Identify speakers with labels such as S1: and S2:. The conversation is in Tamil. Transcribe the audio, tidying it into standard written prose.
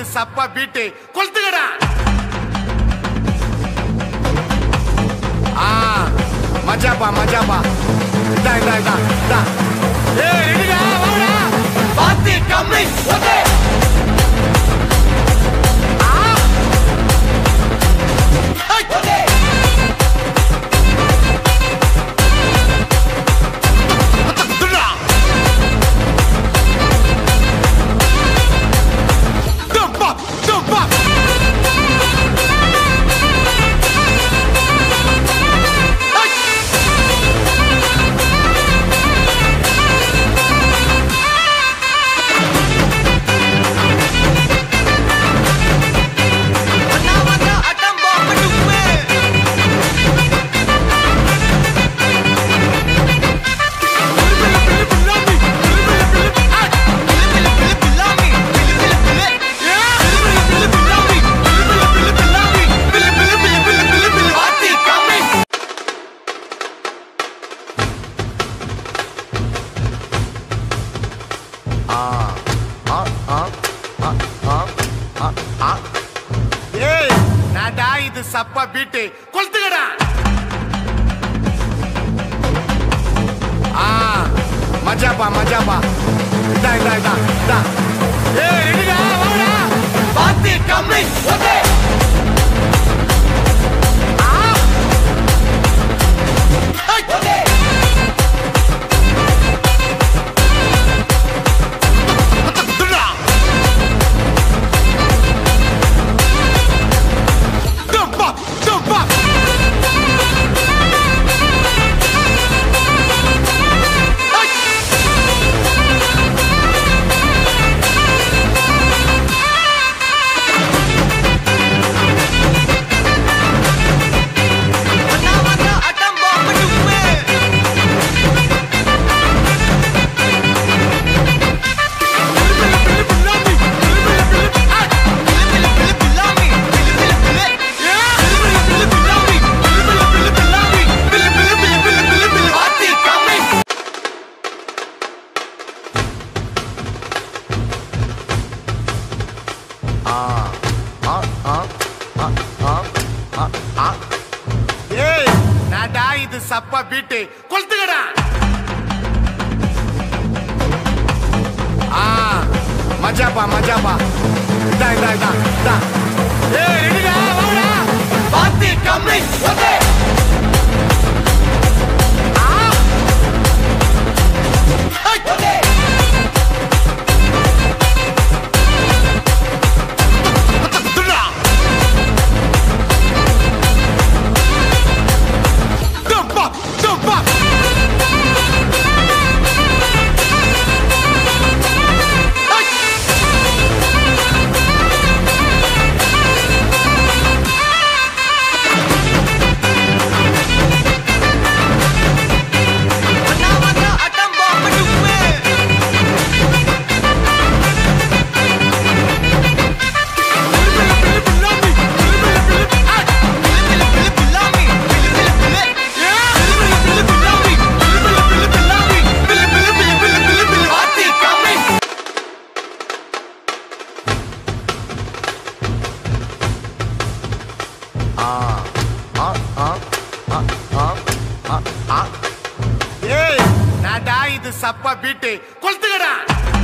S1: இது சப்பா பீட்டு கொளுத்துக்கடா. மஜாப்பா மஜாப்பா. இதா இதா இதா இதா. ஏய் ரெடிடா வாடா. பாத்தி கம்மி ஓகே. ஓகே. ஏய் நாடா இது சப்பா பீட்டு கொளுத்துக்கடா. மஜாப்பா மஜாப்பா. இதா இதா இதா இதா. ஏய் ரெடிடா வாடா. பாத்தி கம்மி ஓகே. ஓகே. ஏய் நாடா இது சப்பா பீட்டு கொளுத்துக்கடா. மஜாப்பா மஜாப்பா. இதா இதா இதா இதா. ஏய் ரெடிடா வாடா. பாத்தி கம்மி ஓகே. ஓகே. ஏய் நாடா இது சப்பா பீட்டு கொளுத்துக்கடா.